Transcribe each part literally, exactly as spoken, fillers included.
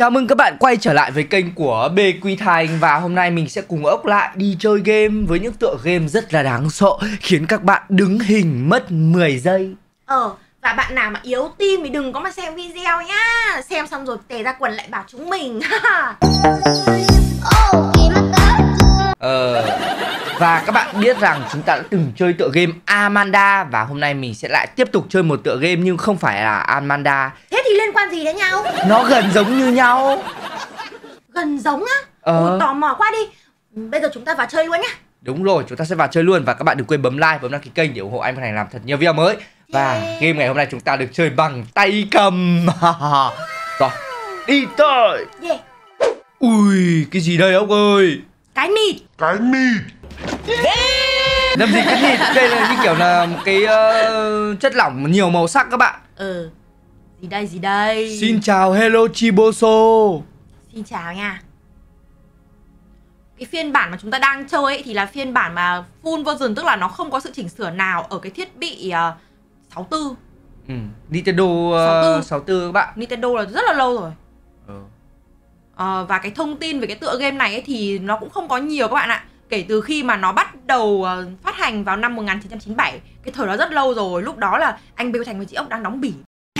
Chào mừng các bạn quay trở lại với kênh của bê quy Thành. Và hôm nay mình sẽ cùng ốc lại đi chơi game với những tựa game rất là đáng sợ, khiến các bạn đứng hình mất mười giây. Ờ, và bạn nào mà yếu tim thì đừng có mà xem video nhá. Xem xong rồi tè ra quần lại bảo chúng mình. Ờ, và các bạn biết rằng chúng ta đã từng chơi tựa game Amanda. Và hôm nay mình sẽ lại tiếp tục chơi một tựa game nhưng không phải là Amanda. Thế thì liên quan gì đến nhau? Nó gần giống như nhau. Gần giống á? Ờ. Ủa, tò mò quá đi. Bây giờ chúng ta vào chơi luôn nhá. Đúng rồi, chúng ta sẽ vào chơi luôn. Và các bạn đừng quên bấm like, bấm đăng ký kênh để ủng hộ anh Thành làm thật nhiều video mới. Và Yeah. game ngày hôm nay chúng ta được chơi bằng tay cầm. Rồi, đi tới. Yeah. Ui, cái gì đây ông ơi? Cái nịt. Cái mịt. Làm gì cái nịt? Đây là như kiểu là một cái uh, chất lỏng nhiều màu sắc các bạn. Ừ. Gì đây, gì đây? Xin chào, hello Chiboso. Xin chào nha. Cái phiên bản mà chúng ta đang chơi ấy thì là phiên bản mà full version, tức là nó không có sự chỉnh sửa nào ở cái thiết bị uh, sáu tư. Ừ, Nintendo uh, sáu tư. sáu tư các bạn. Nintendo là rất là lâu rồi. Ừ. Ờ, và cái thông tin về cái tựa game này ấy thì nó cũng không có nhiều các bạn ạ. Kể từ khi mà nó bắt đầu uh, phát hành vào năm một nghìn chín trăm chín mươi bảy, cái thời đó rất lâu rồi. Lúc đó là anh Bêu Thành với chị Ốc đang đóng bỉ.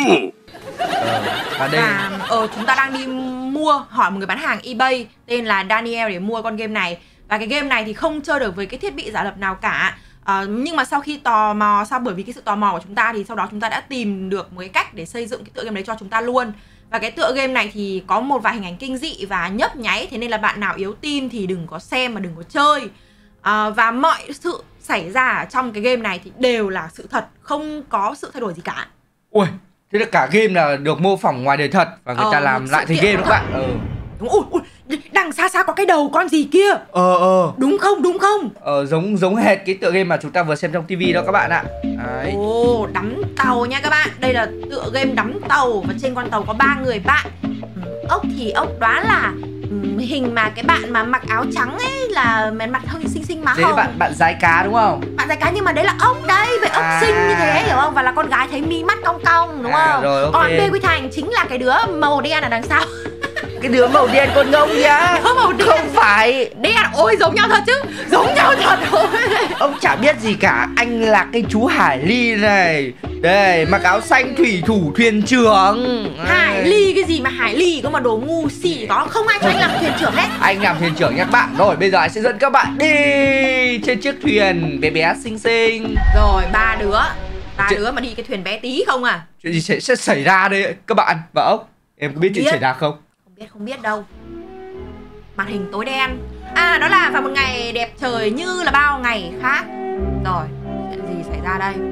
Ờ, và đây Và ờ, chúng ta đang đi mua, hỏi một người bán hàng eBay tên là Daniel để mua con game này. Và cái game này thì không chơi được với cái thiết bị giả lập nào cả. Ờ, nhưng mà sau khi tò mò, sau bởi vì cái sự tò mò của chúng ta thì sau đó chúng ta đã tìm được một cái cách để xây dựng cái tựa game đấy cho chúng ta luôn. Và cái tựa game này thì có một vài hình ảnh kinh dị và nhấp nháy, thế nên là bạn nào yếu tim thì đừng có xem mà đừng có chơi. À, và mọi sự xảy ra ở trong cái game này thì đều là sự thật, không có sự thay đổi gì cả. Ui, thế là cả game là được mô phỏng ngoài đời thật và người Ờ, ta làm sự lại thành kiện game nó các bạn. Ừ. Đúng, ui, ui, đằng xa xa có cái đầu con gì kia. Ờ ờ. Đúng không, đúng không? Ờ, giống giống hệt cái tựa game mà chúng ta vừa xem trong tivi đó các bạn ạ. Đấy. Ồ, đắm tàu nha các bạn. Đây là tựa game đắm tàu và trên con tàu có ba người bạn. Ừ, Ốc thì ốc đoán là ừ, hình mà cái bạn mà mặc áo trắng ấy là mặt hơi xinh xinh má Thế là hồng. bạn bạn dái cá đúng không? Bạn dài cá nhưng mà đấy là ốc đây, vậy ốc À. xinh như thế hiểu không? Và là con gái thấy mi mắt cong cong đúng À, không? rồi, ok. Còn Bê Quy Thành chính là cái đứa màu đen ở đằng sau. Cái đứa màu đen con ngông nhá. Đứa màu đen. Không phải. Đen, ôi giống nhau thật chứ. Giống nhau thật rồi. Ông chả biết gì cả. Anh là cái chú Hải Ly này. Đây, mặc áo xanh thủy thủ thuyền trưởng. Hải Đây. Ly cái gì mà Hải Ly có mà đồ ngu xỉ có. Không ai cho anh làm thuyền trưởng hết. Anh làm thuyền trưởng nhé các bạn. Rồi bây giờ anh sẽ dẫn các bạn đi trên chiếc thuyền bé bé xinh xinh. Rồi ba đứa Ba Chuyện- đứa mà đi cái thuyền bé tí không à? Chuyện gì sẽ, sẽ xảy ra đây các bạn và ốc? Em có biết chuyện Biết. xảy ra không? Không biết không biết đâu. Màn hình tối đen. À đó là vào một ngày đẹp trời như là bao ngày khác. Rồi chuyện gì xảy ra đây?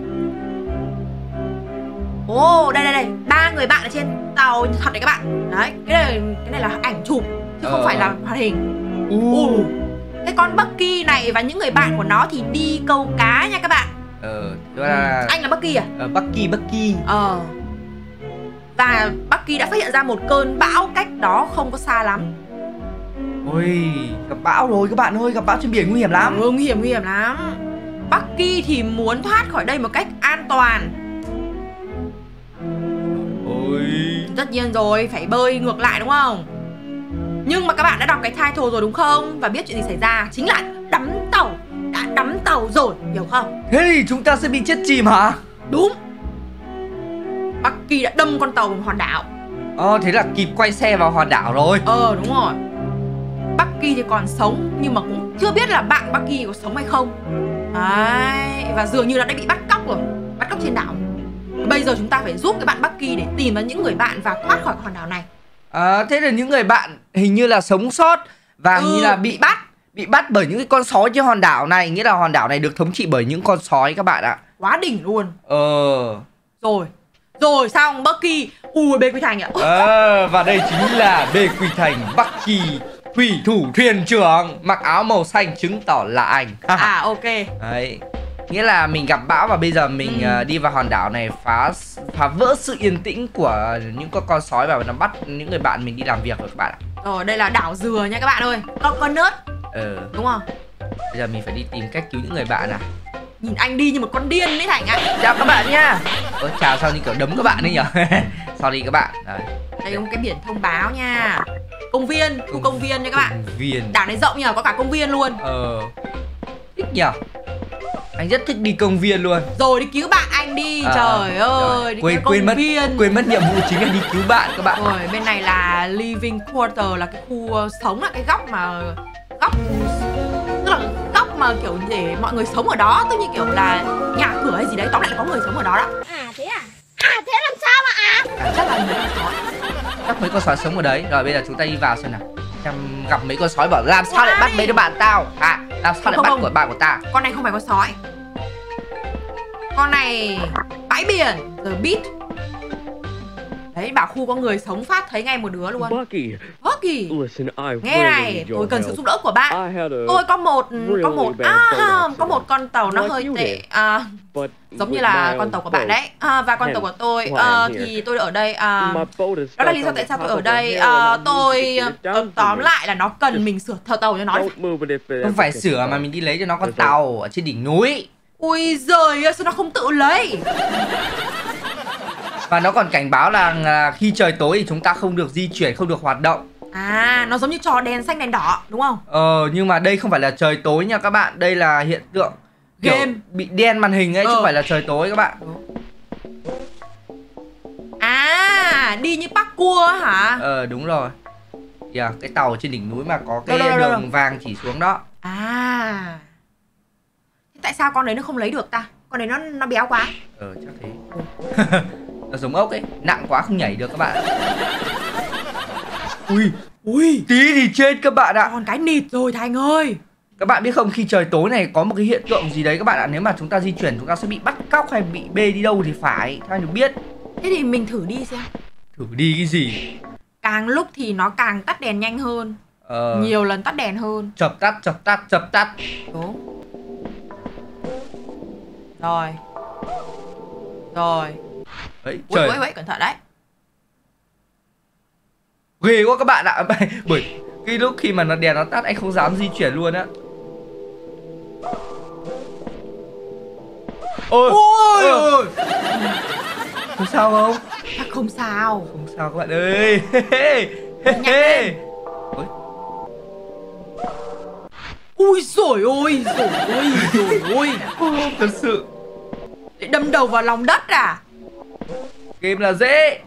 Ồ đây đây đây, ba người bạn ở trên tàu thật đấy các bạn. Đấy, cái này cái này là ảnh chụp chứ không Ờ. phải là hoạt hình. Uh. Cái con Bucky này và những người bạn của nó thì đi câu cá nha các bạn. Ờ, đó là Anh là Bucky à? ờ, Bucky Bucky. Ờ. Và Bucky đã phát hiện ra một cơn bão cách đó không có xa lắm. Ôi, gặp bão rồi các bạn ơi, gặp bão trên biển nguy hiểm lắm. Ừ, nguy hiểm nguy hiểm lắm. Bucky thì muốn thoát khỏi đây một cách an toàn. Ôi. Tất nhiên rồi, phải bơi ngược lại đúng không? Nhưng mà các bạn đã đọc cái title rồi đúng không? Và biết chuyện gì xảy ra? Chính là đắm tàu. Đã đắm tàu rồi, hiểu không? Thế thì chúng ta sẽ bị chết chìm hả? Đúng. Bucky đã đâm con tàu vào hòn đảo. Ờ, thế là kịp quay xe vào hòn đảo rồi. Ờ đúng rồi. Bucky thì còn sống nhưng mà cũng chưa biết là bạn Bucky có sống hay không. Đấy, và dường như là đã bị bắt cóc rồi. Bắt cóc trên đảo. Bây giờ chúng ta phải giúp cái bạn Bucky để tìm ra những người bạn và thoát khỏi hòn đảo này. À, thế là những người bạn hình như là sống sót và Ừ, hình như là bị bắt bị bắt bởi những cái con sói trên hòn đảo này. Nghĩa là hòn đảo này được thống trị bởi những con sói các bạn ạ. Quá đỉnh luôn. Ờ. Rồi. Rồi xong Bucky. Ui Bê Quy Thành ạ. Ờ, và đây chính là Bê Quy Thành Bucky, thủy thủ thuyền trưởng, mặc áo màu xanh chứng tỏ là anh. À ok. Đấy. Nghĩa là mình gặp bão và bây giờ mình Ừ. uh, đi vào hòn đảo này phá phá vỡ sự yên tĩnh của những con con sói và nó bắt những người bạn mình đi làm việc rồi các bạn ạ. Rồi đây là đảo dừa nha các bạn ơi. Có con nớt Ờ, đúng không? bây giờ mình phải đi tìm cách cứu những người bạn à. Nhìn anh đi như một con điên đấy Thành ạ. Chào các bạn nha. Ơ, chào sao như kiểu đấm các bạn ấy nhỉ. Sorry các bạn. Đấy. Đây có một cái biển thông báo nha. Công viên, khu công, công viên nha các bạn. Công viên. Đảo này rộng nhờ, có cả công viên luôn. Ờ. Thích nhờ. Anh rất thích đi công viên luôn. Rồi đi cứu bạn anh đi. À, trời ơi, đi quên công quên mất viên. quên mất nhiệm vụ chính là đi cứu bạn các bạn. Rồi bên này là living quarter, là cái khu uh, sống, là cái góc mà góc tức là góc mà kiểu để mọi người sống ở đó, tức như kiểu là nhà cửa hay gì đấy, tóm lại có người sống ở đó đó. À thế à? À thế làm sao mà à? À, chắc là mấy con sói. Chắc mấy con sói sống ở đấy. Rồi bây giờ chúng ta đi vào xem nào. Em gặp mấy con sói bảo làm sao lại bắt mấy đứa bạn tao? À, làm sao lại không, bắt không. của bạn của ta? Con này không phải con sói. Con này bãi biển, The Beach. Đấy, bảo khu có người sống phát thấy ngay một đứa luôn. Bucky, Bucky, listen, I nghe really này, need tôi your cần sự help. giúp đỡ của bạn. I had a Tôi có một really có một bad à, boat không, accident. có một con tàu nó Like hơi you tệ. did. À, But giống như with là my con own tàu của bạn boat, đấy. À, và con hence tàu của tôi why à, I'm here. thì tôi ở đây. À, My boat is đó là stuck lý do on tại the sao tôi top ở of a đây. hill À, and I need tôi to get it down ờ, for tóm me. lại là nó cần mình sửa thợ tàu cho nó. Don't move it if it Không ever phải gets sửa stuck. mà mình đi lấy cho nó con tàu ở trên đỉnh núi. Ui giời ơi, sao nó không tự lấy? Và nó còn cảnh báo là, là khi trời tối thì chúng ta không được di chuyển, không được hoạt động. À, nó giống như trò đèn xanh đèn đỏ đúng không? Ờ, nhưng mà đây không phải là trời tối nha các bạn. Đây là hiện tượng kiểu Game. bị đen màn hình ấy, Ờ. chứ không phải là trời tối các bạn. À, đi như parkour hả? Ờ, đúng rồi. Yeah, cái tàu trên đỉnh núi mà có cái Đâu, đâu, đâu, đường đâu. vàng chỉ xuống đó. À, thế tại sao con đấy nó không lấy được ta? Con đấy nó nó béo quá. Ờ, chắc thế. Nó giống ốc ấy, nặng quá không nhảy được các bạn. Ui, ui, tí thì chết các bạn ạ. Con cái nịt rồi Thành ơi. Các bạn biết không, khi trời tối này có một cái hiện tượng gì đấy các bạn ạ. Nếu mà chúng ta di chuyển chúng ta sẽ bị bắt cóc hay bị bê đi đâu thì phải. Theo anh được biết. Thế thì mình thử đi xem. Thử đi cái gì? Càng lúc thì nó càng tắt đèn nhanh hơn. Ờ, Nhiều lần tắt đèn hơn. chập tắt, chập tắt, chập tắt. Đúng. Rồi. Rồi. Đấy, Ui, trời ui, ui, cẩn thận đấy. ghê quá các bạn ạ. Bởi cái lúc khi mà nó đèn nó tắt anh không dám di chuyển luôn á. Ôi, Ôi, ôi. Không sao không? chắc không sao. Không sao các bạn ơi. Nhặt lên. Ôi, Ui dồi ôi, dồi ôi, dồi ôi. thật sự Để đâm đầu vào lòng đất à? game là dễ.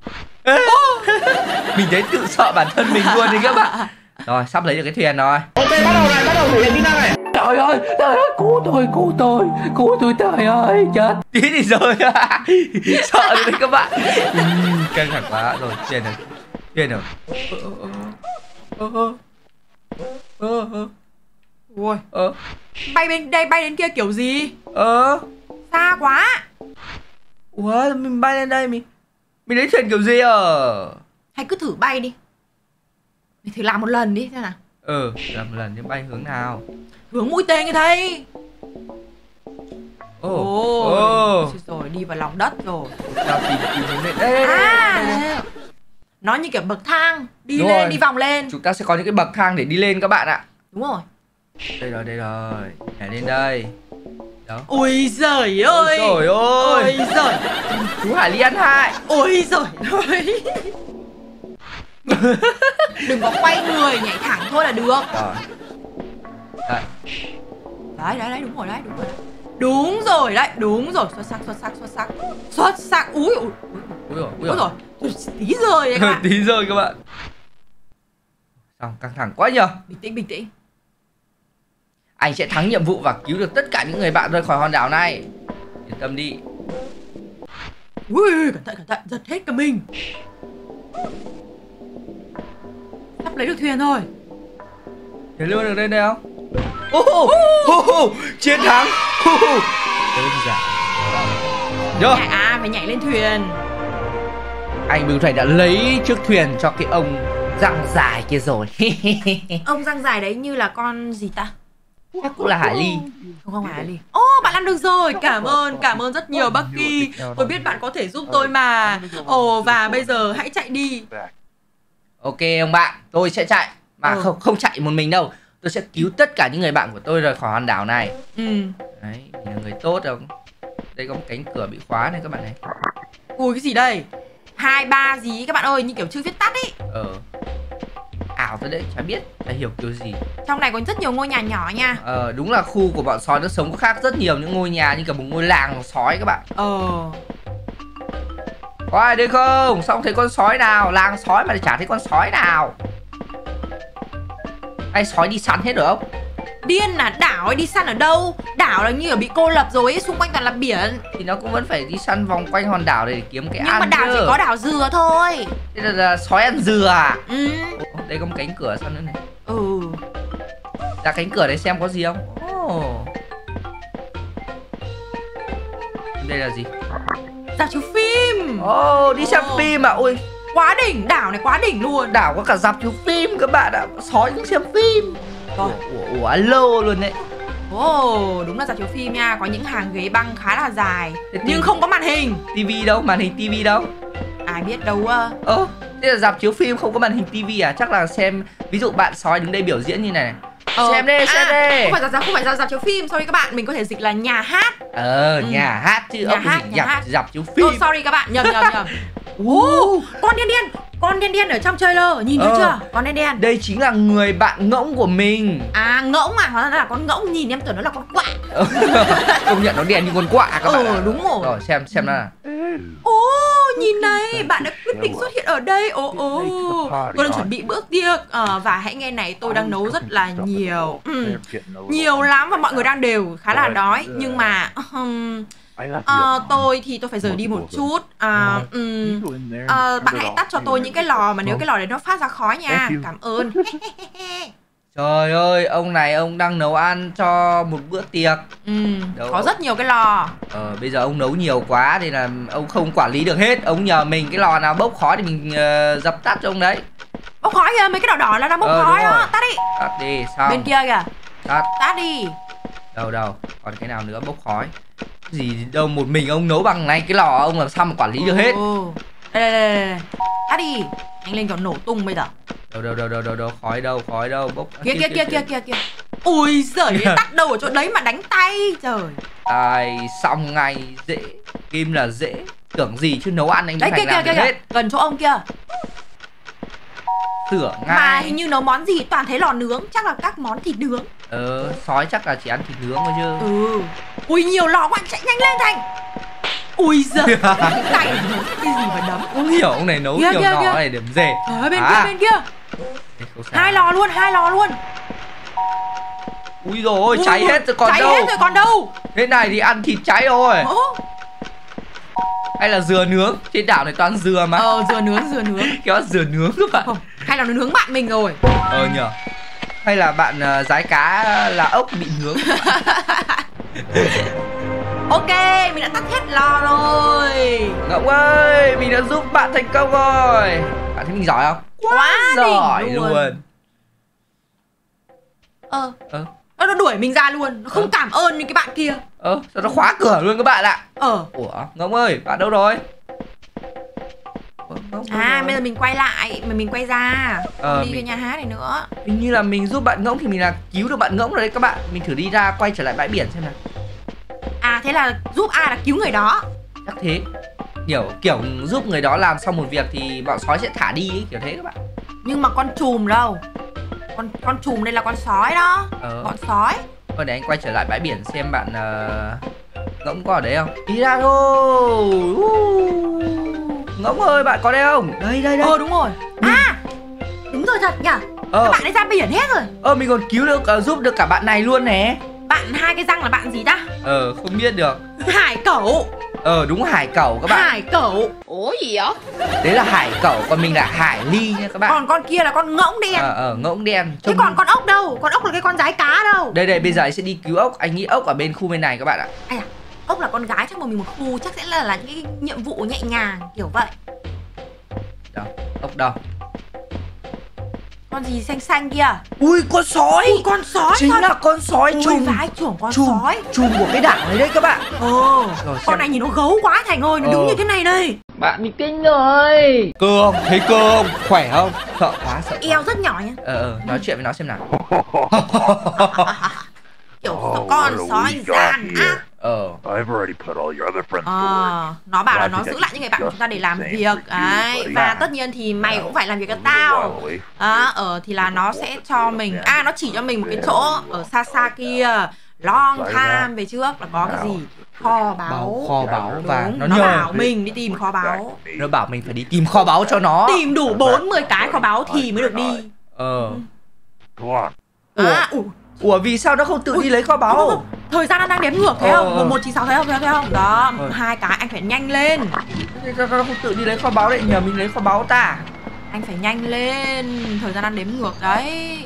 Mình thấy tự sợ bản thân mình luôn đấy các bạn. Rồi, sắp lấy được cái thuyền rồi. Ok, bắt đầu này, bắt đầu thể hiện kỹ năng này. Trời ơi, trời ơi, cứu tôi, cứu tôi, cứu tôi, trời ơi, chết. Tí thì rồi. Sợ rồi đấy các bạn. Ừ, căng thẳng quá. Rồi, thuyền rồi, thuyền rồi. Ơ, ơ, ơ, ơ, Ui, ơ, bay bên đây bay đến kia kiểu gì? ơ. Xa quá. Ủa, mình bay lên đây, mình mình lấy thuyền kiểu gì ờ? Hay cứ thử bay đi. Mình thử làm một lần đi xem nào. Ừ, làm một lần nhưng bay hướng nào? Hướng mũi tên như thế. Ồ, Ôi, ồ. rồi đi vào lòng đất rồi. Tao tìm tìm hướng lên. Đây, đây, đây, À, đây, đây. nó như kiểu bậc thang. Đi Đúng lên, rồi. đi vòng lên. Chúng ta sẽ có những cái bậc thang để đi lên các bạn ạ. Đúng rồi. Đây rồi, đây rồi. Nhảy lên đây. Đó. Ôi giời ơi. Ôi trời Ôi ơi. giời. Chú Hải Ly ăn hại. Ôi giời ơi. Đừng có quay người, nhảy thẳng thôi là được. Rồi. Đây. Đấy, đấy, đấy, đúng rồi đấy, đúng rồi đấy. Đúng rồi đấy, đúng rồi. Xuất sắc, xuất sắc, xuất sắc. Xuất sắc. Úi, úi, Úi rồi, úi úi rồi. rồi. Tí rơi đấy các bạn. Tí rồi các bạn. Xong, căng thẳng quá nhờ. Bình tĩnh, bình tĩnh. Anh sẽ thắng nhiệm vụ và cứu được tất cả những người bạn rơi khỏi hòn đảo này. Yên tâm đi. Ui, cẩn thận, cẩn thận, giật hết cả mình. Sắp lấy được thuyền rồi. Thế lưu được lên đây không? Ô oh, oh, oh, chiến thắng. Oh, oh. Thế thì giả. Nhớ. Nhảy, à, phải nhảy lên thuyền. Anh Bưu Thành đã lấy chiếc thuyền cho cái ông răng dài kia rồi. Ông răng dài đấy như là con gì ta? Chắc cũng là Hải Ly. Không, không phải Hải Ly. Ô, bạn làm được rồi. Cảm ơn, cảm ơn rất nhiều Bucky. Tôi biết bạn có thể giúp tôi mà. Ồ, và bây giờ hãy chạy đi. Ok ông bạn, tôi sẽ chạy. Mà Ừ. không không chạy một mình đâu. Tôi sẽ cứu tất cả những người bạn của tôi rời khỏi hòn đảo này. Ừ. Đấy, mình là người tốt không? Đây có một cánh cửa bị khóa này các bạn này. Ui, cái gì đây? hai ba gì các bạn ơi, như kiểu chữ viết tắt ấy. Ờ. Ảo tới đấy, chả biết, chả hiểu kiểu gì. Trong này có rất nhiều ngôi nhà nhỏ nha. Ờ, đúng là khu của bọn sói nó sống có khác rất nhiều những ngôi nhà, như cả một ngôi làng sói các bạn. Ờ. Có ai đây không? Sao không thấy con sói nào? Làng sói mà chả thấy con sói nào. Hay sói đi săn hết rồi không? Điên là đảo ấy, đi săn ở đâu? Đảo là như ở bị cô lập rồi ấy, xung quanh toàn là biển. Thì nó cũng vẫn phải đi săn vòng quanh hòn đảo để kiếm cái Nhưng ăn mà đảo chứ. chỉ có đảo dừa thôi. Thế là, là sói ăn dừa à? Ừ. Ồ, đây có một cánh cửa sao nữa này. Ừ. Ra cánh cửa đấy xem có gì không. Ồ. Đây là gì? Rạp chiếu phim. Ồ, đi xem Ồ. phim à? Ôi, Quá đỉnh, đảo này quá đỉnh luôn. đảo có cả rạp chiếu phim các bạn ạ. Sói cũng xem phim. Rồi. Ủa, ủa, ủa, alo luôn đấy. Ồ, đúng là rạp chiếu phim nha. Có những hàng ghế băng khá là dài. Thế Nhưng thì- không có màn hình. Tivi đâu? Màn hình tivi đâu? Ai biết đâu à. Ơ, thế là rạp chiếu phim không có màn hình tivi à? Chắc là xem, ví dụ bạn sói đứng đây biểu diễn như này. Ờ. Xem đi, xem à, đi. Không phải rạp, không phải rạp, rạp chiếu phim, sorry các bạn, mình có thể dịch là nhà hát. Ờ, Ừ. nhà hát chứ, Nhà ông hát, dịch nhà dạp, hát. dạp chiếu phim. Oh, sorry các bạn, nhầm nhầm nhầm. Ồ, Con đen đen, con đen đen ở trong trailer, nhìn thấy Ờ. chưa? Con đen đen. đây chính là người bạn ngỗng của mình. À, ngỗng à, hóa ra là con ngỗng, nhìn em tưởng nó là con quạ. Công nhận nó đen như con quạ các bạn ạ. Ừ, đúng rồi. Rồi, xem, xem nào. Ô, nhìn này, bạn đã quyết định xuất hiện ở đây. Ồ, ồ, tôi đang chuẩn bị bữa tiệc. Ờ, và hãy nghe này, tôi đang nấu rất là nhiều. Ừ, nhiều lắm và mọi người đang đều khá là đói. Nhưng mà um, ờ, tôi thì tôi phải rời đi một chút. À, um, ờ, bạn hãy tắt cho tôi những cái lò mà nếu cái lò đấy nó phát ra khói nha. Cảm ơn. Trời ơi, ông này ông đang nấu ăn cho một bữa tiệc. Ừ, Đâu. có rất nhiều cái lò. Ờ, bây giờ ông nấu nhiều quá thì là ông không quản lý được hết. Ông nhờ mình cái lò nào bốc khói thì mình uh, dập tắt cho ông đấy. Bốc khói kìa, mấy cái đỏ đỏ là đang bốc Ờ, khói đúng đó. rồi. Tắt đi. Tắt đi, xong. Bên kia kìa, Tắt, tắt đi. đâu đâu. Còn cái nào nữa bốc khói. Cái gì đâu, một mình ông nấu bằng này cái lò ông làm sao mà quản lý được hết. Ồ. Đây, đây, đây, đây, đây. Tắt đi. Anh lên còn nổ tung bây giờ. Đâu đâu đâu đâu đâu đâu, khói đâu, khói đâu, bốc. Kia kia kia kia kia kia. Ui giời, tắt đâu ở chỗ đấy mà đánh tay. Trời. Ai xong ngay, dễ. Kim là dễ. Tưởng gì chứ nấu ăn anh Đấy phải kia kia làm kia được hết. kìa. Gần chỗ ông kia. Sửa Mà ngay. hình như nấu món gì toàn thấy lò nướng, chắc là các món thịt nướng. Ờ, sói chắc là chỉ ăn thịt nướng thôi chứ. Ừ. Ui nhiều lò quá, chạy nhanh lên Thành. Ui giời, đánh tay cái gì mà đấm. Không hiểu ông này nấu Kia, nhiều kia, lò kia. này điểm dề. Trời ơi, bên À. kia bên kia. Đây, không sao. Hai lò luôn, hai lò luôn. Ui rồi ôi, Ui, cháy hết rồi còn cháy đâu. hết rồi còn đâu. Thế này thì ăn thịt cháy rồi. Ồ. Hay là dừa nướng. Trên đảo này toàn dừa mà. Ờ, dừa nướng, dừa nướng. Kéo dừa nướng các bạn. Không, hay là nó nướng bạn mình rồi. Ờ nhờ. Hay là bạn uh, rái cá là ốc bị nướng. Ok, mình đã tắt hết lò rồi. Ngỗng ơi, mình đã giúp bạn thành công rồi. Bạn thấy mình giỏi không? Quá Giỏi đỉnh luôn. luôn. Ờ, Ờ, nó nó đuổi mình ra luôn. Nó không Ờ. cảm ơn như cái bạn kia. ờ, sao nó khóa cửa luôn các bạn ạ. Ờ. Ủa, Ngỗng ơi, bạn đâu rồi? Ủa, Ngỗng đâu À, rồi? bây giờ mình quay lại, mà mình quay ra. Ờ, Không đi mình- cái nhà hát này nữa. Hình như là mình giúp bạn Ngỗng thì mình là cứu được bạn Ngỗng rồi đấy các bạn. Mình thử đi ra quay trở lại bãi biển xem nào. À, thế là giúp ai là cứu người đó. Chắc thế. Kiểu kiểu giúp người đó làm xong một việc thì bọn sói sẽ thả đi ấy, kiểu thế các bạn. Nhưng mà con trùm đâu? Con con trùm đây là con sói đó. Ờ. Con sói. Thôi để anh quay trở lại bãi biển xem bạn uh, Ngỗng có ở đấy không. Đi ra thôi. Uh. Ngỗng ơi, bạn có đây không? Đây đây đây. Ờ đúng rồi. À, đúng rồi thật nhỉ. Ờ, Các bạn ấy ra biển hết rồi. ờ mình còn cứu được uh, giúp được cả bạn này luôn nè. Bạn hai cái răng là bạn gì ta? Ờ, không biết được. Hải cẩu. Ờ, đúng hải cẩu các bạn. Hải cẩu. Ủa gì vậy? Đấy là hải cẩu, còn mình là hải ly nha các bạn. Còn con kia là con ngỗng đen. Ờ, ờ, Ngỗng đen. Thế còn con ốc đâu? Con ốc là cái con gái cá đâu? Đây đây, bây giờ anh sẽ đi cứu ốc. Anh nghĩ ốc ở bên khu bên này các bạn ạ. À, ốc là con gái chắc mà mình một khu chắc sẽ là là những cái nhiệm vụ nhẹ nhàng kiểu vậy. Đâu, ốc đâu? Con gì xanh xanh kia? Ui, con sói. Ui, con sói Chính thật. là con sói Ui, trùng. vãi trưởng con Trùng, sói. trùng của cái đảo này đấy các bạn. Ờ, Rồi, xem. con này nhìn nó gấu quá Thành ơi, nó Ờ. đứng như thế này đây. Bạn bị kinh rồi. Cơ không? Thấy cơ không? Khỏe không? Sợ quá, sợ quá. Eo rất nhỏ nhá. Ờ, ờ, nói chuyện với nó xem nào. Kiểu con sói gian ác. Ờ. I've already put all your other friends to Ờ, work. nó bảo là nó giữ lại những người bạn của chúng ta để làm việc đấy, và tất nhiên thì mày cũng phải làm việc cho tao. Đó, ở thì là nó sẽ cho mình, à nó chỉ cho mình một cái chỗ ở xa xa kia, long time về trước là có cái gì kho báu, Kho báu và đúng, nó, nó nhờ bảo mình đi tìm kho báu, nó bảo mình phải đi tìm kho báu cho nó. tìm đủ bốn mươi cái kho báu thì mới được đi. Ờ. Come on. À, ủa, Ủa vì sao nó không tự đi lấy kho báu? thời gian nó đang đếm ngược thấy Ờ, không? ờ. Một một chín sáu thấy không? Thấy không? Đó, Ờ. hai cái anh phải nhanh lên. Thế sao nó không tự đi lấy kho báu lại nhờ mình lấy kho báu ta? Anh phải nhanh lên, thời gian đang đếm ngược đấy.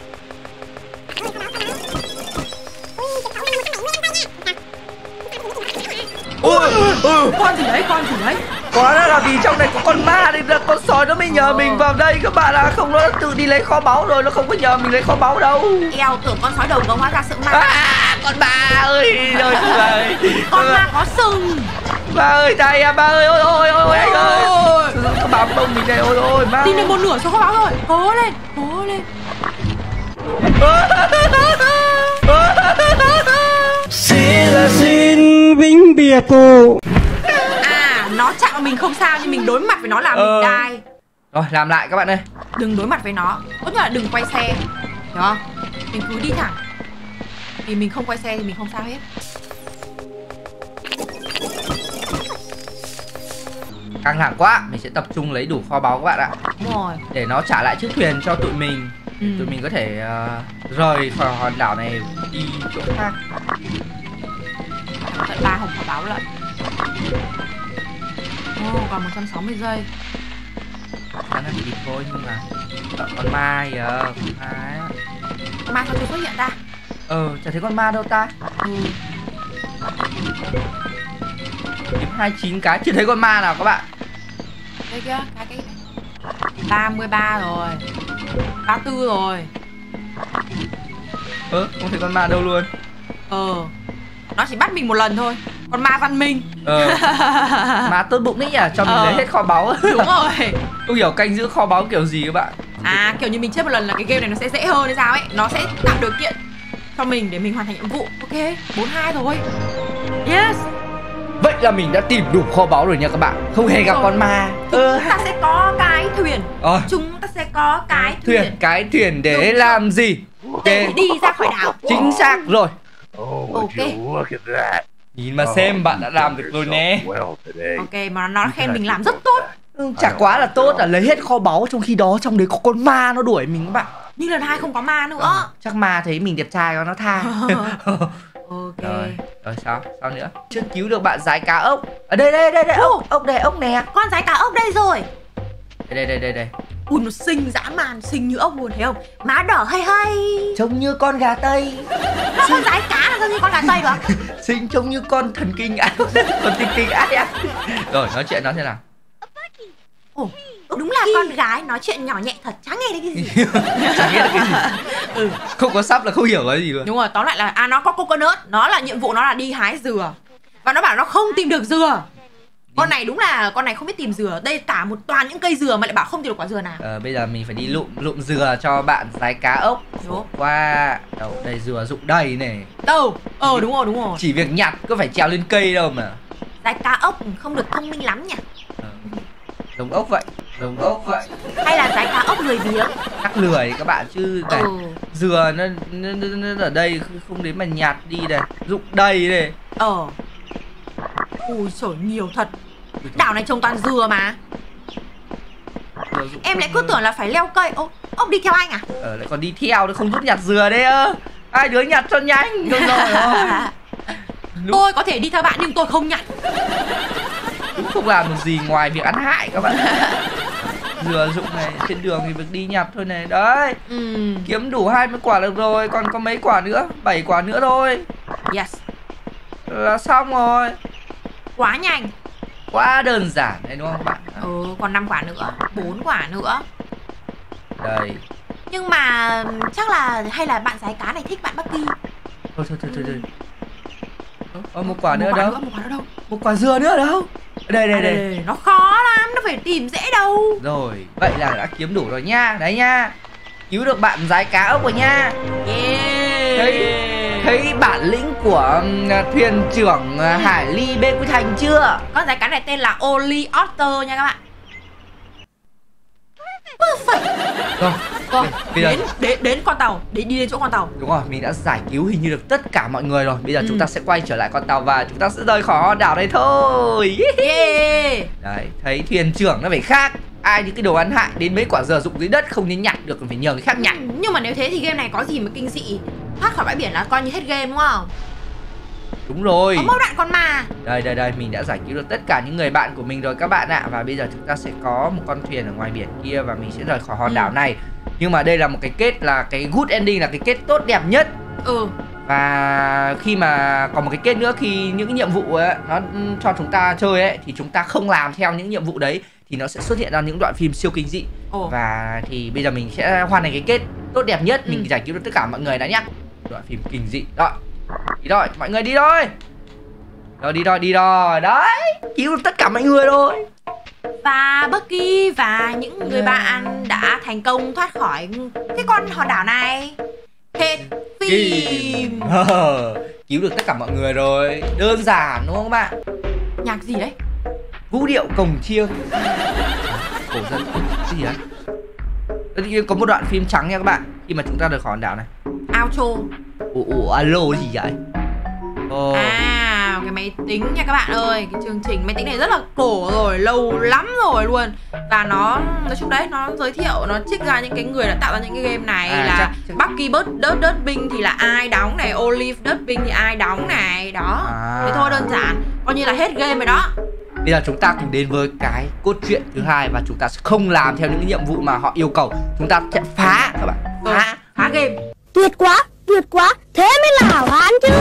Ôi, ừ. Con gì đấy? Con gì đấy? Có đó là vì trong này có con ma nên là con sói nó mới nhờ Ờ. mình vào đây các bạn ạ. Không nó tự đi lấy kho báu rồi, nó không có nhờ mình lấy kho báu đâu. Eo, tưởng con sói đầu gấu hóa ra sợ ma. À, con ma ơi, rồi rồi. Con ma có sừng. Ba ơi, thầy à, ba ơi, ôi ôi ôi anh ơi. Có bám bông mình đây, ôi ôi ma. Tìm được một nửa số kho báu rồi. Cố lên, cố lên. Xin là xin vĩnh biệt cô. À, nó chạm vào mình không sao nhưng mình đối mặt với nó là Ờ. mình đai. Rồi, làm lại các bạn ơi. Đừng đối mặt với nó. Tốt nhất là đừng quay xe. Hiểu không? Mình cứ đi thẳng. Vì mình không quay xe thì mình không sao hết. Căng thẳng quá, mình sẽ tập trung lấy đủ kho báu các bạn ạ. Đúng rồi. Để nó trả lại chiếc thuyền cho tụi mình. Ừ. Tụi mình có thể uh, rời khỏi hòn đảo này đi chỗ khác. Tận ba hồng kho báu lận. Ồ, còn một trăm sáu mươi giây. Khả năng kịp thôi nhưng mà ờ, con ma kìa, con ma ấy. Mai sao chưa xuất hiện ta? Ờ, chả thấy con ma đâu ta. Ừ. Kiếm hai mươi chín cái, chưa thấy con ma nào các bạn. Đây kia, cái cái ba mươi ba rồi. ba mươi tư rồi. Ơ, không thấy con ma đâu luôn. Ờ. Nó chỉ bắt mình một lần thôi. Con ma văn minh. Ờ, ma tốt bụng đấy nhỉ, cho mình Ờ. lấy hết kho báu. Đúng rồi. Không hiểu canh giữ kho báu kiểu gì các bạn. À, kiểu như mình chết một lần là cái game này nó sẽ dễ hơn hay sao ấy. Nó sẽ tạo điều kiện cho mình để mình hoàn thành nhiệm vụ. Ok, bốn hai rồi. Yes. Vậy là mình đã tìm đủ kho báu rồi nha các bạn. Không hề gặp Rồi. con ma. Chúng Ờ, ta sẽ có cái thuyền. Ờ. Chúng ta sẽ có cái thuyền, thuyền cái thuyền để Đúng. làm gì? để Ok, đi ra khỏi đảo. chính xác rồi. Oh, would Okay. you look at that? Nhìn mà xem bạn đã làm được rồi nè. Well today. Ok, mà nó khen mình làm rất tốt. Ừ, chả quá là tốt là lấy hết kho báu, trong khi đó trong đấy có con ma nó đuổi mình các bạn. Nhưng lần hai không có ma nữa. Ờ, chắc ma thấy mình đẹp trai quá nó tha. Ok. Rồi, rồi sao? Sao nữa? Chưa cứu được bạn rái cá ốc. Ở đây đây đây đây, ốc, ốc đây, ốc nè. Con rái cá ốc đây rồi. Đây đây đây đây đây. Ui, nó xinh dã man, xinh như ốc luôn thấy không? Má đỏ hay hay. Trông như con gà Tây. Nó con rái cá là sao như con gà tây được? Xinh trông như con thần kinh ác. Con tinh kinh ác ạ. Rồi, nói chuyện nó thế nào? Ồ, đúng là con gái nói chuyện nhỏ nhẹ thật, chẳng nghe thấy cái gì. Chẳng nghe được cái gì. Ừ, không có sắp là không hiểu cái gì luôn. Đúng rồi, tóm lại là à nó có coconut, nó là nhiệm vụ nó là đi hái dừa. Và nó bảo nó không tìm được dừa. Con này đúng là con này không biết tìm dừa. Đây cả một toàn những cây dừa mà lại bảo không tìm được quả dừa nào. Ờ, bây giờ mình phải đi lụm lụm dừa cho bạn rái cá ốc. Đúng. Qua đâu đây dừa rụng đầy này. Đâu? Ờ đúng rồi, đúng rồi. Chỉ việc nhặt có phải trèo lên cây đâu mà. Rái cá ốc không được thông minh lắm nhỉ. Ờ, giống ốc vậy, giống ốc vậy. Hay là rái cá ốc lười biếng. Chắc lười các bạn chứ này. Ừ. Dừa nó, nó, nó, nó ở đây không đến mà nhặt đi này, rụng đầy này. Ờ. Ui trời, nhiều thật. Đảo này trồng toàn dừa mà. Dừa rụng Em lại không cứ nữa. tưởng là phải leo cây. Ô, ông đi theo anh à? Ờ, lại còn đi theo nó không giúp nhặt dừa đấy ơ. Hai đứa nhặt cho nhanh. Đúng rồi đó. Lúc Tôi có thể đi theo bạn nhưng tôi không nhặt. cũng không làm được gì ngoài việc ăn hại các bạn. Dừa rụng này trên đường thì việc đi nhặt thôi này. Đấy, Ừ. kiếm đủ hai mươi quả được rồi. Còn có mấy quả nữa, bảy quả nữa thôi Yes. là xong rồi. Quá nhanh. Quá đơn giản đấy đúng không các bạn? Ừ, còn năm quả nữa, bốn quả nữa. Đây. Nhưng mà chắc là hay là bạn rái cá này thích bạn Bucky. Thôi thôi thôi thôi, thôi. Ờ, một quả nữa một quả đâu? nữa, một quả nữa đâu? Một quả dừa nữa đâu? Đây đây À, đây. đây, nó khó lắm, nó phải tìm dễ đâu. Rồi, vậy là đã kiếm đủ rồi nha. Đấy nha. Cứu được bạn rái cá ốc rồi nha. Yeah. Thấy thấy bản lĩnh của uh, thuyền trưởng uh, Hải Ly bên Quy Thành chưa? Con rái cá này tên là Oli Otter nha các bạn. Rồi, Rồi, bây giờ đến, đến đến con tàu, để đi đến chỗ con tàu. đúng rồi, mình đã giải cứu hình như được tất cả mọi người rồi. Bây giờ Ừ. chúng ta sẽ quay trở lại con tàu và chúng ta sẽ rời khỏi hòn đảo này thôi. Yeah. Đấy, thấy thuyền trưởng nó phải khác. Ai những cái đồ ăn hại đến mấy quả dừa dụng dưới đất không nên nhặt được, còn phải nhờ người khác nhặt. Nhưng mà nếu thế thì game này có gì mà kinh dị, thoát khỏi bãi biển là coi như hết game đúng không? Đúng rồi. Có mẫu đạn con mà. Đây đây đây, mình đã giải cứu được tất cả những người bạn của mình rồi các bạn ạ. Và bây giờ chúng ta sẽ có một con thuyền ở ngoài biển kia và mình sẽ rời khỏi hòn Ừ. đảo này. Nhưng mà đây là một cái kết, là cái good ending, là cái kết tốt đẹp nhất. Ừ. Và khi mà còn một cái kết nữa, khi những cái nhiệm vụ ấy, nó cho chúng ta chơi ấy, thì chúng ta không làm theo những nhiệm vụ đấy thì nó sẽ xuất hiện ra những đoạn phim siêu kinh dị. Ồ. Và thì bây giờ mình sẽ hoàn thành cái kết tốt đẹp nhất. Mình Ừ. giải cứu được tất cả mọi người đã nhá. Đoạn phim kinh dị đó. Đi rồi, mọi người đi thôi. Rồi đi rồi, đi rồi. Đấy, cứu được tất cả mọi người rồi. Và Bucky và những người bạn đã thành công thoát khỏi cái con hòn đảo này. Hết phim. Ờ, cứu được tất cả mọi người rồi. Đơn giản đúng không các bạn? Nhạc gì đấy? Vũ điệu cồng chiêng. Cổ dân. Cái gì đấy? Đấy, có một đoạn phim trắng nha các bạn. Khi mà chúng ta rời khỏi hòn đảo này. Outro. Ủa, ủa alo gì vậy? Ồ. À, cái máy tính nha các bạn ơi. Cái chương trình máy tính này rất là cổ rồi, lâu lắm rồi luôn. Và nó, nói chung đấy, nó giới thiệu, nó trích ra những cái người đã tạo ra những cái game này. À, Là chắc- chắc- Bucky Bớt Đớt Đớt Binh thì là ai đóng này, Olive Đớt Binh thì ai đóng này. Đó, À. thế thôi đơn giản. Coi như là hết game rồi đó. Bây giờ chúng ta cùng đến với cái cốt truyện thứ hai. Và chúng ta sẽ không làm theo những nhiệm vụ mà họ yêu cầu. Chúng ta sẽ phá các bạn. Ừ, Phá. phá game. Tuyệt quá, tuyệt quá, thế mới là hảo hán chứ.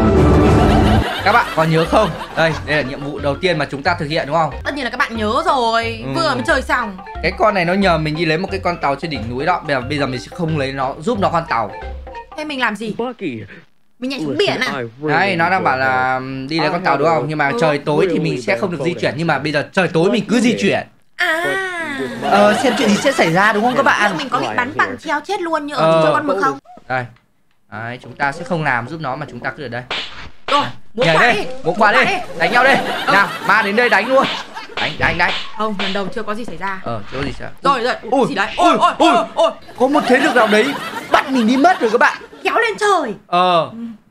Các bạn có nhớ không? Đây, đây là nhiệm vụ đầu tiên mà chúng ta thực hiện đúng không? Tất nhiên là các bạn nhớ rồi. Ừ. Vừa mới chơi xong. Cái con này nó nhờ mình đi lấy một cái con tàu trên đỉnh núi đó. Bây giờ, bây giờ mình sẽ không lấy nó, giúp nó con tàu. Thế mình làm gì? Bucky, Mình nhảy xuống biển à? Đấy, nó đang bảo là đi lấy con tàu đúng không? Nhưng mà Ừ. trời tối thì mình sẽ không được di chuyển. Nhưng mà bây giờ trời tối mình cứ di chuyển. À. Ờ, xem chuyện gì sẽ xảy ra đúng không các bạn? Mình có bị bắn bằng treo chết luôn như Ờ. ở cho con mực không? Đây. Đấy, chúng ta sẽ không làm giúp nó mà chúng ta cứ ở đây. Rồi, múa Nhảy quả đi, đi. múa quả đi, đánh nhau đi. Ừ. Nào, ma đến đây đánh luôn. Đánh, đánh, đánh. Không, lần đầu chưa có gì xảy ra. Ờ, chỗ gì sao? Rồi rồi, Ôi, gì đấy? ôi, Ôi ôi ôi ôi, Có một thế lực nào đấy bắt mình đi mất rồi các bạn. kéo lên trời. Ờ.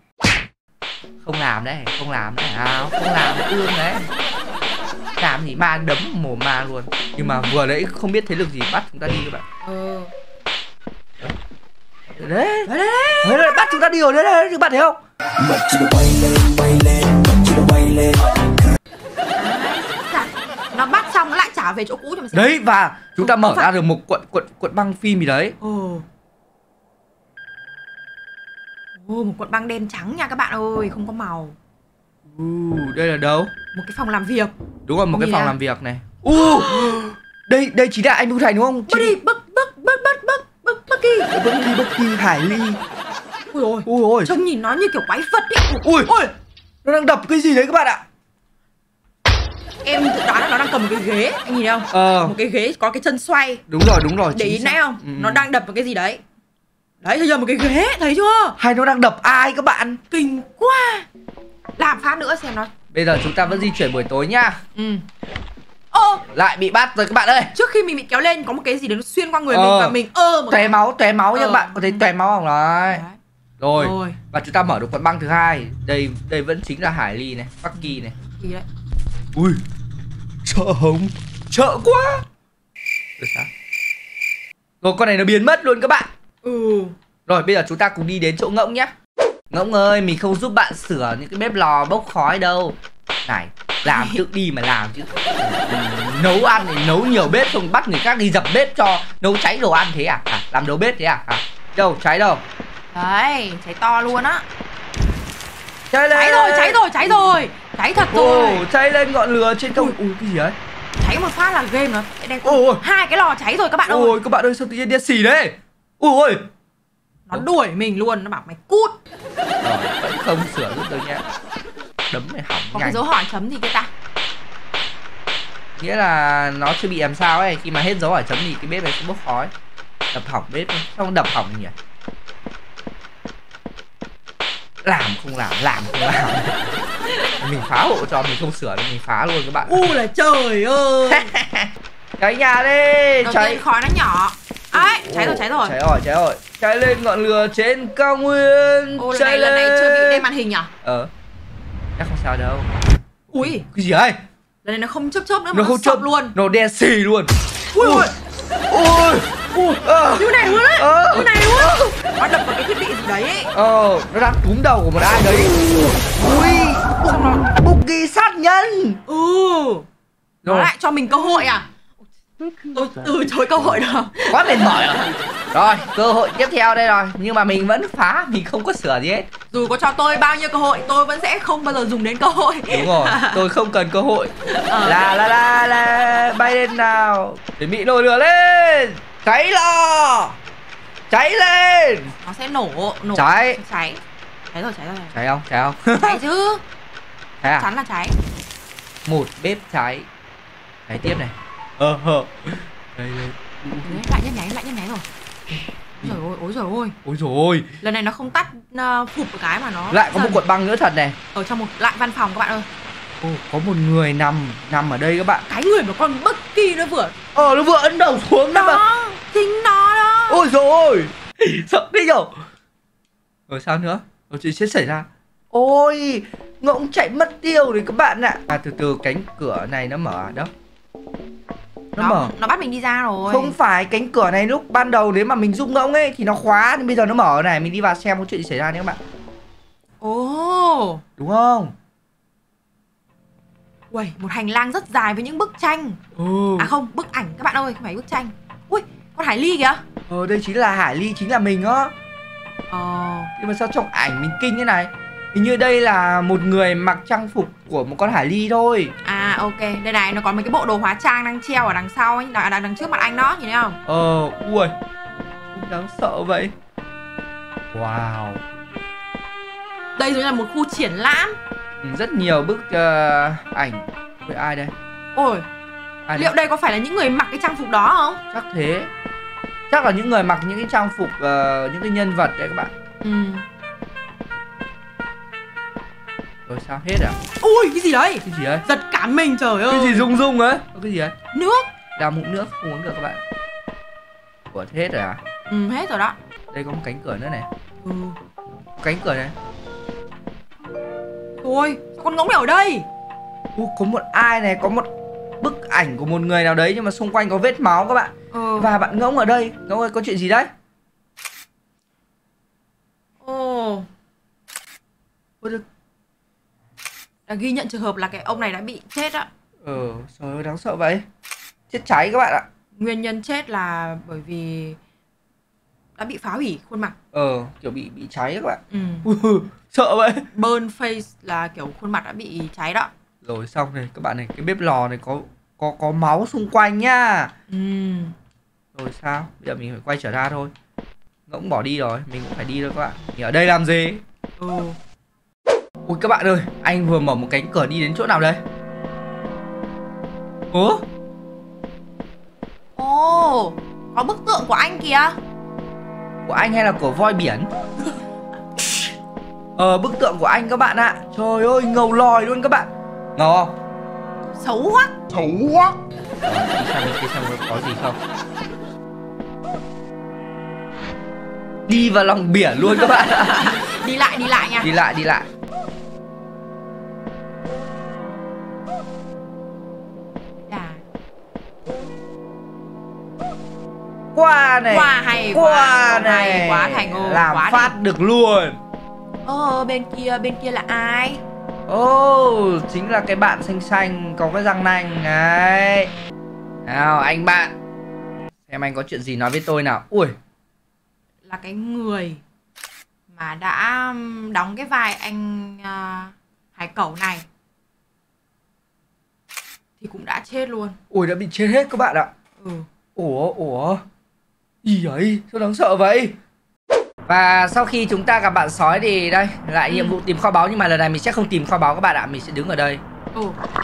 Không làm đấy, không làm đấy. À, không làm ương đấy. Làm thì ma đấm mồm ma luôn. Nhưng mà vừa nãy không biết thế lực gì bắt chúng ta đi các bạn. Ờ. Đấy. Đấy đấy. Đấy, đấy, bắt chúng ta đi rồi đấy, đấy, các bạn thấy không? Dạ, nó bắt xong nó lại trả về chỗ cũ cho mình xem. Đấy, và chúng ta Không, mở không ra phải. được một cuộn cuộn cuộn băng phim gì đấy. Ồ. Ồ, một cuộn băng đen trắng nha các bạn ơi, không có màu. Ừ, đây là đâu? Một cái phòng làm việc. Đúng rồi, một Không cái gì phòng à? làm việc này. U, đây đây chính là anh Bưu Thành đúng không? Bước đi, bước bước bước bước bước bước bước đi. Bucky, Bucky, Hải Ly. Ui ôi, Ui ôi, trông nhìn nó như kiểu quái vật ấy. ui, ui, nó đang đập cái gì đấy các bạn ạ? Em tự đoán là nó đang cầm một cái ghế, anh nhìn thấy không? Ờ, Một cái ghế có cái chân xoay. đúng rồi, đúng rồi. Để ý chính nãy xác. không? Ừ. Nó đang đập vào cái gì đấy. Đấy, thấy chưa? Một cái ghế, thấy chưa? Hay nó đang đập ai các bạn? Kinh quá. Làm phát nữa xem nó. Bây giờ chúng ta vẫn di chuyển buổi tối nhá. Ừ. Ô, Lại bị bắt rồi các bạn ơi. trước khi mình bị kéo lên có một cái gì đấy nó xuyên qua người Ờ. mình và mình ơ một Tóe máu, tóe máu nha Ờ. các bạn. Có thấy tóe máu không đấy? Đấy. Rồi. Rồi. Và chúng ta mở được cuộn băng thứ hai. Đây đây vẫn chính là Hải Ly này, Bucky này. Gì đấy? Ui, sợ hồng, sợ quá. Rồi sao? Rồi con này nó biến mất luôn các bạn. Ừ. Rồi bây giờ chúng ta cùng đi đến chỗ Ngỗng nhé. Ngỗng ơi, mình không giúp bạn sửa những cái bếp lò bốc khói đâu. Này, làm tự đi mà làm chứ. Ừ, nấu ăn thì nấu nhiều bếp không bắt người khác đi dập bếp cho nấu cháy đồ ăn thế à? À làm đầu bếp thế à? À đâu, cháy đâu? Đấy, cháy to luôn á. Cháy lên. Cháy rồi, cháy rồi, cháy rồi. Cháy thật rồi. Ồ, cháy lên ngọn lửa trên không. Ui, cái gì đấy? Cháy một phát là game nó sẽ đen. Ôi, ôi. Hai cái lò cháy rồi các bạn ơi. Ôi các bạn ơi, sao tự nhiên đen xì đấy? Ui ôi. Nó đuổi mình luôn, nó bảo mày cút. Rồi, vẫn không sửa giúp tôi nhé. Đấm mày hỏng Có nhanh. cái dấu hỏi chấm gì kia ta? Nghĩa là nó chưa bị làm sao ấy. Khi mà hết dấu hỏi chấm thì cái bếp này sẽ bốc khói. Đập hỏng bếp. Sao đập hỏng nhỉ? Làm không làm, làm không làm. Mình phá hộ cho, mình không sửa mình phá luôn các bạn. U là trời ơi. Cháy nhà đi. Đầu Cháy tiên khói nó nhỏ. Ấy, cháy rồi, cháy rồi. Cháy rồi, cháy rồi. Cháy lên ngọn lửa trên cao nguyên. Ô, lần cháy này, lần này chưa bị đen màn hình nhỉ? Ờ. Chắc không sao đâu. Ui, cái gì ấy? lần này nó không chớp chớp nữa mà Nó nó không sập chớp luôn. Nó đen xì luôn. Ui ui. Ui. Ui. Ờ. Như này luôn đấy. Ờ. Như này luôn. Nó đập vào cái thiết bị gì đấy ấy. Ờ, nó đang túm đầu của một ai đấy. Ui. Bục ghi sát nhân. Ừ. Nó Rồi. lại cho mình cơ hội à? Tôi từ chối cơ hội đó. Quá mệt mỏi rồi. Rồi, cơ hội tiếp theo đây rồi. Nhưng mà mình vẫn phá, mình không có sửa gì hết. Dù có cho tôi bao nhiêu cơ hội, tôi vẫn sẽ không bao giờ dùng đến cơ hội. Đúng rồi, tôi không cần cơ hội. Ờ. La la la la, bay lên nào. Chuẩn bị nổi lửa lên. Cháy lò. Cháy lên. Nó sẽ nổ, nổ. Cháy. Cháy. Cháy rồi, cháy rồi. Cháy không? Cháy không? Cháy chứ. Cháy à? Chắn là cháy. Một bếp cháy. Cháy tiếp này. Ờ hờ. Đây đây. Đấy, lại nhấp nháy, lại nhấp nháy rồi. Ôi trời ơi, ôi trời ơi. Ôi dồi ôi. Lần này nó không tắt uh, phụp một cái mà nó Lại có một dần cuộn băng nữa thật này. ở trong một lại văn phòng các bạn ơi. Ô, có một người nằm nằm ở đây các bạn. Cái người mà con bất kỳ nó vừa Ờ, nó vừa ấn đầu xuống đó mà. đó, chính nó đó. Ôi dồi ôi. Sợ đi rồi. Rồi sao nữa? Rồi chuyện sẽ xảy ra. Ôi, ngỗng chạy mất tiêu rồi các bạn ạ. À, từ từ cánh cửa này nó mở đó. Nó Nó, mở. nó bắt mình đi ra rồi. Không phải, cánh cửa này lúc ban đầu nếu mà mình giúp ngỗng ấy thì nó khóa, nhưng bây giờ nó mở này, mình đi vào xem có chuyện gì xảy ra nhé các bạn. Ồ. Đúng không? Uầy, một hành lang rất dài với những bức tranh. Ừ. À không, bức ảnh các bạn ơi, không phải bức tranh. Ui, con Hải Ly kìa. Ờ, đây chính là Hải Ly, chính là mình á. Ờ. Nhưng mà sao trong ảnh mình kinh thế này? Hình như đây là một người mặc trang phục của một con Hải Ly thôi. À ok, đây này, nó có mấy cái bộ đồ hóa trang đang treo ở đằng sau ấy, đằng, đằng trước mặt anh đó, nhìn thấy không? Ờ, ui, đáng sợ vậy. Wow. Đây giống như là một khu triển lãm. Ừ, rất nhiều bức uh, ảnh. Với ai đây? Ôi, Ai liệu đây? đây có phải là những người mặc cái trang phục đó không? Chắc thế. Chắc là những người mặc những cái trang phục, uh, những cái nhân vật đấy các bạn. Ừ. Rồi sao hết à? Ui, cái gì đấy? Cái gì đấy? Giật cả mình trời ơi. Cái gì rung rung ấy? Có cái gì đấy? Nước. Đào mụn nước không uống được các bạn. Ủa thế hết rồi à? Ừ, hết rồi đó. Đây có một cánh cửa nữa này. Ừ. Cánh cửa này. Thôi, sao con ngỗng này ở đây? Ủa, có một ai này, có một bức ảnh của một người nào đấy nhưng mà xung quanh có vết máu các bạn. Ừ. Và bạn ngỗng ở đây. Ngỗng ơi, có chuyện gì đấy? Ồ. Ôi, được. Đã ghi nhận trường hợp là cái ông này đã bị chết á. Ờ, trời ơi, đáng sợ vậy. Chết cháy các bạn ạ. Nguyên nhân chết là bởi vì đã bị phá hủy khuôn mặt. Ờ, kiểu bị bị cháy các bạn. Ừ. Ui, sợ vậy. Burn face là kiểu khuôn mặt đã bị cháy đó. Rồi xong này các bạn này, cái bếp lò này có có có máu xung quanh nhá. Ừ. Rồi sao? Bây giờ mình phải quay trở ra thôi. Ngỗng bỏ đi rồi, mình cũng phải đi thôi các bạn. Mình ở đây làm gì? Ừ. Ui các bạn ơi, anh vừa mở một cánh cửa đi đến chỗ nào đây? Ủa? Ồ, có bức tượng của anh kìa. Của anh hay là của voi biển? Ờ, bức tượng của anh các bạn ạ. Trời ơi, ngầu lòi luôn các bạn. Ngầu không? Xấu quá. Xấu quá. Ờ, đi sang bên kia xem có gì không. Đi vào lòng biển luôn các bạn ạ. Đi lại, đi lại nha. Đi lại, đi lại. Đà. Qua này. Quá hay quá. Qua này. Hay quá Thành ơi. Làm quá phát đi. được luôn. Ờ, bên kia, bên kia là ai? Ồ, oh, chính là cái bạn xanh xanh có cái răng nanh này. Nào anh bạn, xem anh có chuyện gì nói với tôi nào. Ui, Là cái người mà đã đóng cái vai anh uh, Hải Cẩu này thì cũng đã chết luôn. ui đã bị chết hết các bạn ạ. Ừ. Ủa, ủa, gì ấy, sao đáng sợ vậy? Và sau khi chúng ta gặp bạn sói thì đây, lại Ừ. nhiệm vụ tìm kho báu. Nhưng mà lần này mình sẽ không tìm kho báu các bạn ạ. Mình sẽ đứng ở đây. Ừ.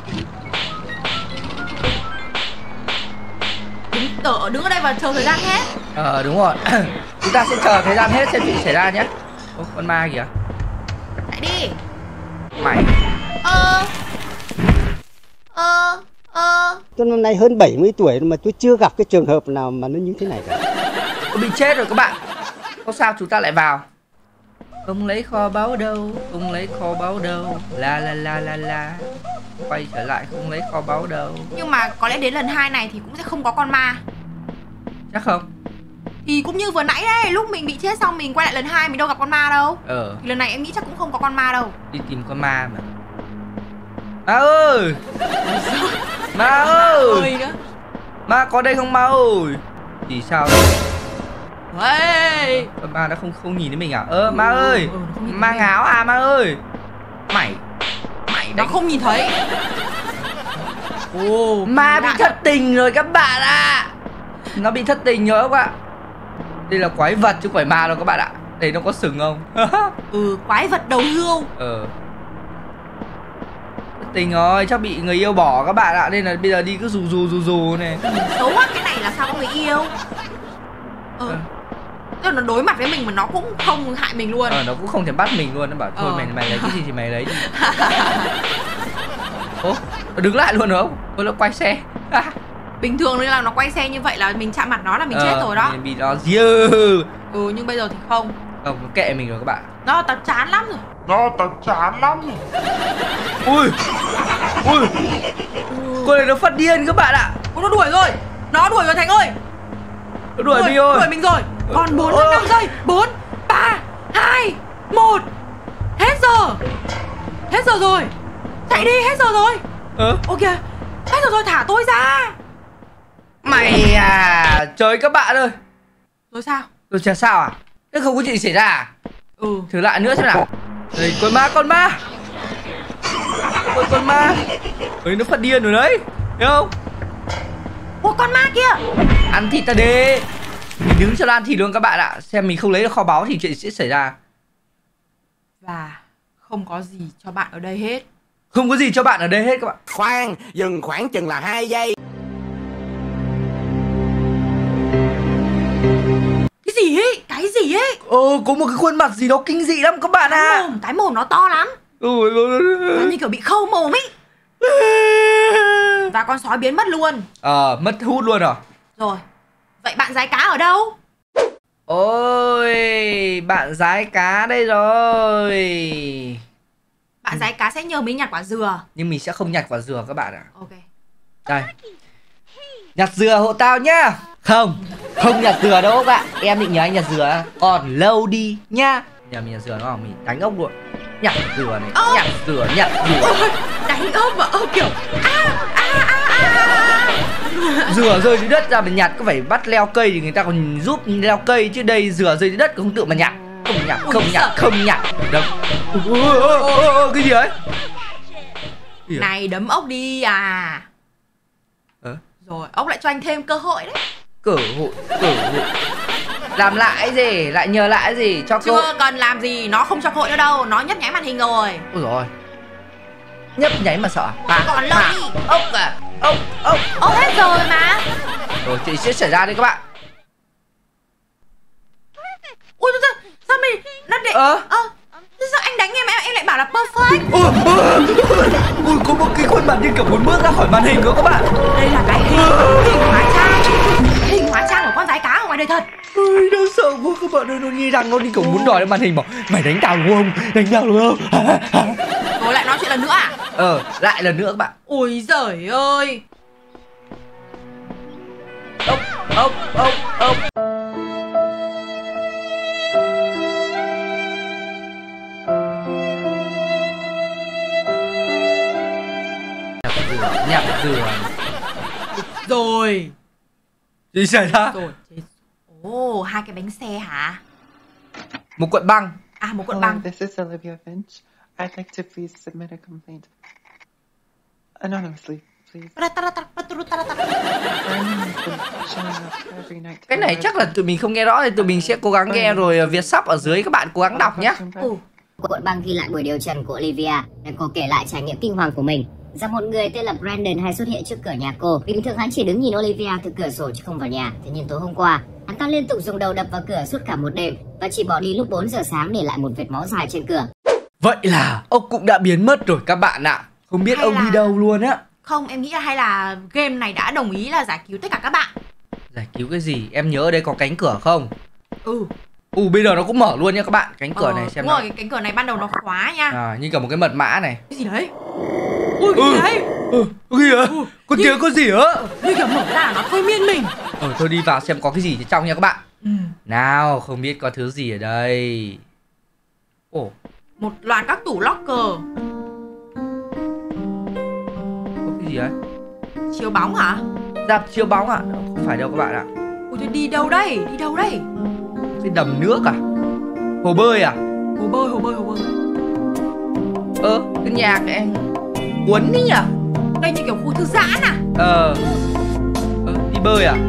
Đứng, tở, đứng ở đây và chờ thời gian hết. Ờ đúng rồi. Chúng ta sẽ chờ thời gian hết xem chuyện xảy ra nhé. Ô, con ma kìa. đi. Mày. Ờ. Ờ. Ờ. Tôi năm nay hơn bảy mươi tuổi mà tôi chưa gặp cái trường hợp nào mà nó như thế này cả. Tôi bị chết rồi các bạn. Không sao, chúng ta lại vào. Không lấy kho báu đâu, không lấy kho báu đâu. La la la la la. Quay trở lại không lấy kho báu đâu. Nhưng mà có lẽ đến lần hai này thì cũng sẽ không có con ma. Chắc không? Thì cũng như vừa nãy đây, lúc mình bị chết xong mình quay lại lần hai mình đâu gặp con ma đâu. Ờ. Thì lần này em nghĩ chắc cũng không có con ma đâu. Đi tìm con ma mà. Ma ơi. Ma ơi. Ơi nữa. Ma có đây không ma ơi? Thì sao đây? Hey. Con ma nó không không nhìn đến mình à? Ơ ma ơi. Ừ, Ma ngáo à ma ơi. Mày. Mày Nó đánh. không nhìn thấy. Ồ, Ma bị thất tình rồi các bạn ạ. Nó bị thất tình rồi các bạn. Đây là quái vật chứ không phải ma đâu các bạn ạ. Đây nó có sừng không? Ừ, quái vật đầu hươu. Ờ. Thất tình rồi, chắc bị người yêu bỏ các bạn ạ. Nên là bây giờ đi cứ rù rù rù rù này. Xấu quá, cái này là sao có người yêu. Ờ. Ờ. Tức là nó đối mặt với mình mà nó cũng không hại mình luôn. Ờ, nó cũng không thể bắt mình luôn. Nó bảo thôi Ờ. mày mày lấy cái gì thì mày lấy đi. Ố, nó đứng lại luôn đúng không? Ôi, nó quay xe. Bình thường nên là nó quay xe như vậy là mình chạm mặt nó là mình Ờ, chết rồi đó. Bị nó dư. Ừ, nhưng bây giờ thì không. Không, nó kệ mình rồi các bạn. Nó tao chán lắm rồi. Nó tao chán lắm. Ui. Ui. Con này nó phát điên các bạn ạ. Ôi, nó đuổi rồi. Nó đuổi rồi Thành ơi. Nó đuổi mình rồi. Đuổi mình rồi. Còn bốn năm giây. Bốn, ba, hai, một. Hết giờ. Hết giờ rồi. Chạy đi, hết giờ rồi. Ờ. Ok. Hết giờ rồi, thả tôi ra. Mày à. Trời các bạn ơi. Rồi sao? Rồi chả sao à? Thế không có chuyện gì xảy ra à? Ừ. Thử lại nữa xem nào. Đây, con ma, con ma. Con, con ma. Ơi, nó phát điên rồi đấy. Thấy không? Ủa, con ma kia. Ăn thịt ta đi. Mình đứng cho nó ăn thịt luôn các bạn ạ. Xem mình không lấy được kho báu thì chuyện sẽ xảy ra. Và không có gì cho bạn ở đây hết. Không có gì cho bạn ở đây hết các bạn. Khoan, dừng khoảng chừng là hai giây. Cái gì ấy? Cái gì ấy? Ồ, có một cái khuôn mặt gì đó kinh dị lắm các bạn Cái ạ. mồm, cái mồm nó to lắm. Ôi, Nó như kiểu bị khâu mồm ấy. Và con sói biến mất luôn. Ờ, mất hút luôn rồi. Rồi. Vậy bạn giái cá ở đâu? Ôi, bạn giái cá đây rồi. Bạn giái cá sẽ nhờ mình nhặt quả dừa. Nhưng mình sẽ không nhặt quả dừa các bạn ạ. Ok. Đây. Nhặt dừa hộ tao nhá. Không, không nhặt dừa đâu các bạn. Em định nhờ anh nhặt dừa còn lâu đi nhá. Nhờ mình nhặt dừa đúng không? Mình đánh ốc luôn. Nhặt dừa này, Ơ. nhặt dừa, nhặt dừa. Ôi, đánh ốc mà ơ kiểu à, à, à, à. Dừa rơi dưới đất ra mà nhặt có phải bắt leo cây thì người ta còn giúp leo cây chứ đây dừa rơi dưới đất không tự mà nhặt. Không nhặt, không Ui, nhặt, sợ. không nhặt. Đâu. Cái gì đấy? Gì vậy? Này đấm ốc đi à. Ờ? Rồi, ốc lại cho anh thêm cơ hội đấy. Cử hội, cử hội. Làm lại gì, lại nhờ lại gì cho cơ hội. Chưa cần làm gì, nó không cho cơ hội nữa đâu. Nó nhấp nháy màn hình rồi. Ôi dồi ôi. Nhấp nháy mà sợ à? Còn lâu đi. Ốc à, ốc, ốc. Ồ, hết rồi mà. Rồi chuyện sẽ xảy ra đây các bạn. Ui, sao, sao mình nó để Ờ? Ơ, thế sao anh đánh em em em lại bảo là perfect? Ôi, ôi, có một cái khuôn mặt như kiểu muốn bước ra khỏi màn hình đó các bạn. Đây là cái hình, hình hóa trang. Hình hóa trang của con giái cá ở ngoài đời thật. Ôi, đáng sợ quá các bạn ơi, nó như rằng nó đi kiểu muốn đòi lên màn hình bảo mày đánh tao đúng không? Đánh tao đúng không? Rồi lại nói chuyện lần nữa à? Ờ, lại lần nữa các bạn. Ôi giời ơi. Ốc, ốc, ốc, ốc. Nhặt dừa. Rồi. Gì xảy ra? Rồi. Ồ, hai cái bánh xe hả? Một cuộn băng. À, một cuộn Hello, băng. this is Olivia Finch. I'd like to please submit a complaint. Anonymously, please. Cái này chắc là tụi mình không nghe rõ thì tụi mình sẽ cố gắng nghe rồi Việt sub ở dưới các bạn cố gắng đọc nhé. Ừ. Cuộn băng ghi lại buổi điều trần của Olivia, để cô kể lại trải nghiệm kinh hoàng của mình. Rằng một người tên là Brandon hay xuất hiện trước cửa nhà cô. Bình thường hắn chỉ đứng nhìn Olivia từ cửa sổ chứ không vào nhà. Thế nhưng tối hôm qua, hắn ta liên tục dùng đầu đập vào cửa suốt cả một đêm và chỉ bỏ đi lúc bốn giờ sáng để lại một vệt máu dài trên cửa. Vậy là ông cũng đã biến mất rồi các bạn ạ. Không biết Hay ông là- đi đâu luôn á. Không, em nghĩ là hay là game này đã đồng ý là giải cứu tất cả các bạn. Giải cứu cái gì? Em nhớ ở đây có cánh cửa không? Ừ. Ù bây giờ nó cũng mở luôn nha các bạn. Cánh cửa ờ, này xem đúng nào. rồi, cái cánh cửa này ban đầu nó khóa nha. À, như cả một cái mật mã này. Cái gì đấy? Ui, cái Ừ. gì đấy? Ừ, cái gì ạ? Ừ, Con như- kia có gì á? Như kiểu mở ra nó thôi miên mình. Ờ, thôi đi vào xem có cái gì ở trong nha các bạn. Ừ. Nào, không biết có thứ gì ở đây. Ồ, Một loạt các tủ locker, có cái gì đấy? chiếu bóng hả? Dạp chiếu bóng à? Không phải đâu các bạn ạ. Ui, thôi đi đâu đây? Đi đâu đây? Cái đầm nước à? Hồ bơi à? Hồ bơi, hồ bơi, hồ bơi. Ơ, cái nhà cái cuốn đi nhỉ? Đây như kiểu khu thư giãn à? Ờ, ờ đi bơi à?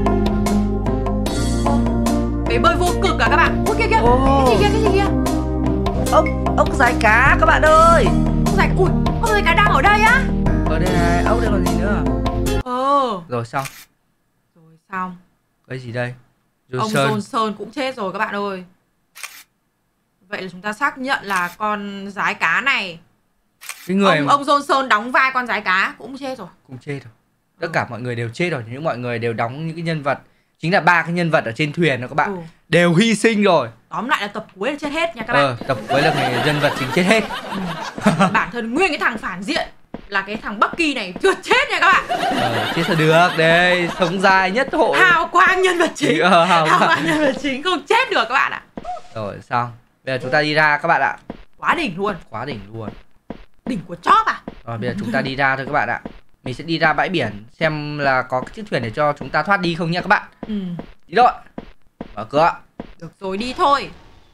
Bể bơi vô cực à các bạn? Ui kia kia, Ồ. cái gì kia, cái gì kia? Ốc, ốc dài cá các bạn ơi. Ông giải, ui, ông giải cá đang ở đây á? Ở đây này, ốc đây còn gì nữa? Ờ, Rồi xong, rồi xong. cái gì đây? Ông Johnson. Johnson cũng chết rồi các bạn ơi. Vậy là chúng ta xác nhận là con giái cá này, Cái người ông, ông Johnson đóng vai con giái cá cũng chết rồi. cũng chết rồi. Tất cả mọi người đều chết rồi, những mọi người đều đóng những cái nhân vật, chính là ba cái nhân vật ở trên thuyền đó các bạn, Ừ. đều hy sinh rồi. Tóm lại là tập cuối là chết hết nha các bạn. Ờ, tập cuối là người nhân vật chính chết hết. Bản thân nguyên cái thằng phản diện là cái thằng Bucky này chưa chết nha các bạn. Ờ, chết sao được, đây, sống dài nhất hội. Hào quang nhân vật chính. Ờ, hào Hào quang. quang nhân vật chính không chết được các bạn ạ. Rồi xong, bây giờ chúng ta đi ra các bạn ạ. Quá đỉnh luôn. Quá đỉnh luôn. Đỉnh của chóp à? Rồi bây giờ chúng ta đi ra thôi các bạn ạ. Mình sẽ đi ra bãi biển xem là có cái chiếc thuyền để cho chúng ta thoát đi không nha các bạn. Ừ. Đi rồi. Mở cửa. Được rồi, đi thôi.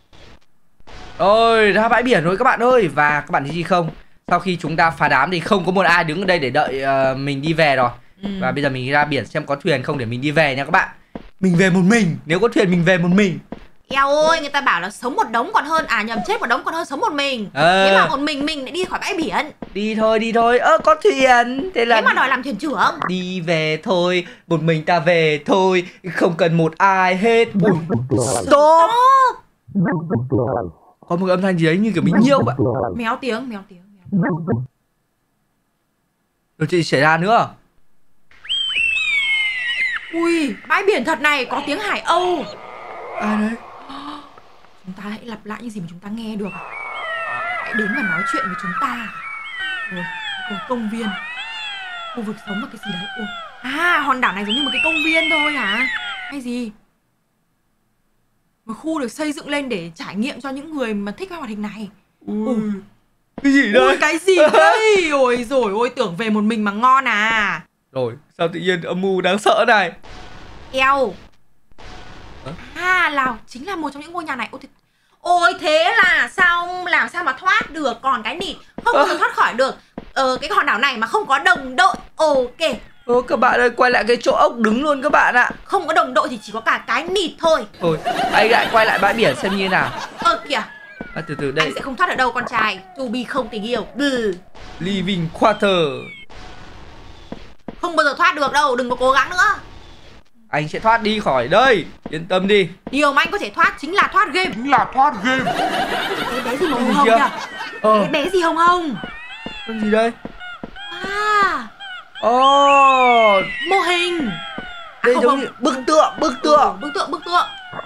Rồi ra bãi biển rồi các bạn ơi. Và các bạn thấy gì không? Sau khi chúng ta phá đám thì không có một ai đứng ở đây để đợi uh, mình đi về rồi. Ừ. Và bây giờ mình ra biển xem có thuyền không để mình đi về nha các bạn. Mình về một mình. Nếu có thuyền mình về một mình. Eo ơi, người ta bảo là sống một đống còn hơn, à nhầm, chết một đống còn hơn sống một mình. Ờ. Thế mà một mình mình lại đi khỏi bãi biển. Đi thôi đi thôi. Ơ có thuyền. Thế là Thế mà đòi làm thuyền trưởng. đi về thôi. Một mình ta về thôi. Không cần một ai hết. Ui, stop. Có một âm thanh gì đấy như kiểu bị nhiễu bạn. Méo tiếng, méo tiếng, méo tiếng. Điều gì xảy ra nữa? Ui, bãi biển thật này, có tiếng Hải Âu. Ai đấy? Chúng ta hãy lặp lại những gì mà chúng ta nghe được. Hãy đến và nói chuyện với chúng ta. Ôi, có công viên, khu vực sống và cái gì đấy. Ôi, à, hòn đảo này giống như một cái công viên thôi hả? Hay gì? Một khu được xây dựng lên để trải nghiệm cho những người mà thích cái hoạt hình này. Ui, cái gì Ui, đây? cái gì đây? Ôi rồi ôi, tưởng về một mình mà ngon à. Rồi, sao tự nhiên âm mưu đáng sợ này? Eo. Hả? À, là chính là một trong những ngôi nhà này. Ôi, thế, ôi thế là xong, làm sao mà thoát được? Còn cái nịt không bao giờ thoát khỏi được. Ờ, cái hòn đảo này mà không có đồng đội. Ok. Ô, các bạn ơi, quay lại cái chỗ ốc đứng luôn các bạn ạ. Không có đồng đội thì chỉ có cả cái nịt thôi. Thôi, anh lại quay lại bãi biển xem như thế nào. Ơ kìa, À, từ từ đây, anh sẽ không thoát ở đâu con trai. To be không tình yêu. Bừ. living quarter. Không bao giờ thoát được đâu, đừng có cố gắng nữa. Anh sẽ thoát đi khỏi đây, yên tâm đi. Điều mà anh có thể thoát chính là thoát game. Chính là thoát game. Cái bé gì màu Gì hồng chưa? kìa. Ờ, Cái bé gì hồng hồng. con gì đây? À, Ồ, mô hình. đây không, giống không. như bức tượng, bức tượng. Bức tượng, bức tượng.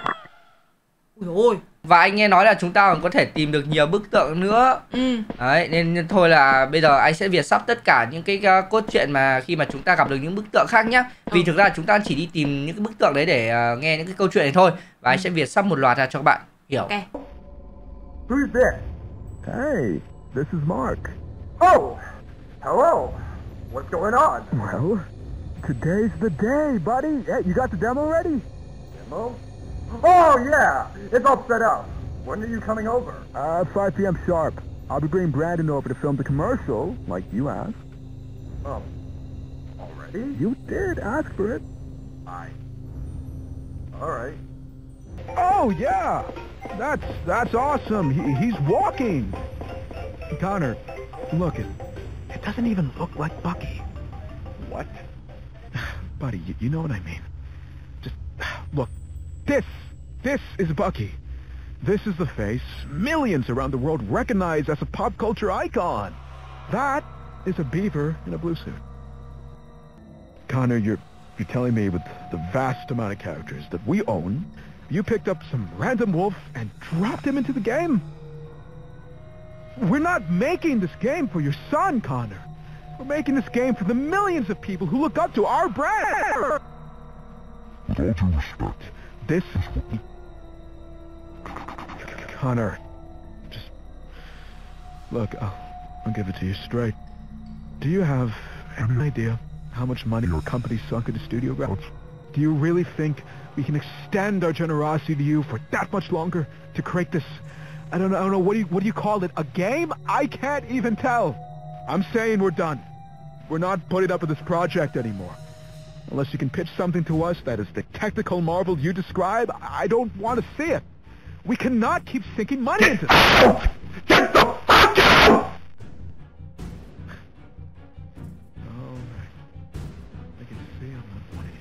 Ui ôi. Và anh nghe nói là chúng ta còn có thể tìm được nhiều bức tượng nữa. Ừ. Đấy, nên thôi là bây giờ anh sẽ việt sắp tất cả những cái uh, cốt truyện mà khi mà chúng ta gặp được những bức tượng khác nhá. Vì Ừ. thực ra chúng ta chỉ đi tìm những cái bức tượng đấy để uh, nghe những cái câu chuyện này thôi. Và anh sẽ việt sắp một loạt ra cho các bạn hiểu. Ok. Who's this? Hey, this is Mark. Oh, hello. What's going on? Well, today's the day, buddy. Hey, you got the demo ready? Demo? Oh, yeah. It's all set up. When are you coming over? Uh, five p m sharp. I'll be bringing Brandon over to film the commercial, like you asked. Oh, already? You did ask for it. I... All right. Oh, yeah. That's that's awesome. He, he's walking. Connor, look, it, it doesn't even look like Bucky. What? Buddy, you, you know what I mean. Just look. This, this is Bucky. This is the face millions around the world recognize as a pop culture icon. That is a beaver in a blue suit. Connor, you're you're telling me with the vast amount of characters that we own, you picked up some random wolf and dropped him into the game? We're not making this game for your son, Connor. We're making this game for the millions of people who look up to our brand. With all due respect, this is what we... Connor, just... Look, I'll, I'll give it to you straight. Do you have any idea how much money your company sunk into studio grounds? Do you really think we can extend our generosity to you for that much longer to create this... I don't know, I don't know, what do you, what do you call it? A game? I can't even tell. I'm saying we're done. We're not putting up with this project anymore. Unless you can pitch something to us that is the technical marvel you describe, I don't want to see it. We cannot keep sinking money into this. Get the fuck out! Alright. I can see I'm not wanted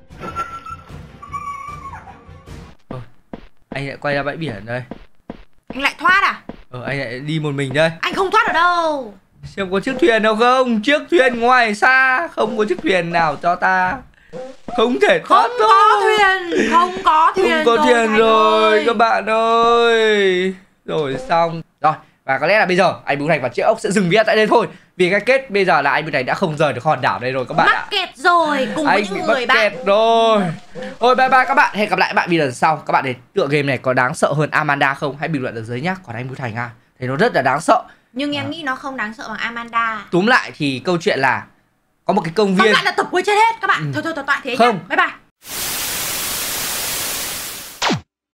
here. Anh lại quay ra bãi biển đây. Anh lại thoát à? Ờ, anh lại đi một mình đây. Anh không thoát ở đâu. Xem có chiếc thuyền nào không? Chiếc thuyền ngoài xa. Không có chiếc thuyền nào cho ta. Không thể thoát Không có thuyền. Không có thuyền. Không có rồi, thuyền rồi ơi. các bạn ơi. Rồi xong. Rồi, và có lẽ là bây giờ anh Bưu Thành và Triệu Ốc sẽ dừng video tại đây thôi. Vì cái kết bây giờ là anh Bưu Thành đã không rời được hòn đảo đây rồi các bạn Mắc ạ. kẹt rồi cùng với Anh những bị người mắc bạn. kẹt rồi. Thôi bye bye các bạn. Hẹn gặp lại các bạn video lần sau. Các bạn thấy tựa game này có đáng sợ hơn Amanda không? Hãy bình luận ở dưới nhá. Còn anh Bưu Thành à, thấy nó rất là đáng sợ. Nhưng em à. nghĩ nó không đáng sợ bằng Amanda. Túm lại thì câu chuyện là có một cái công Tóm viên. lại là tập cuối chết hết các bạn. Ừ. Thôi thôi thôi, tọa thế Không. nhá. Bye bye.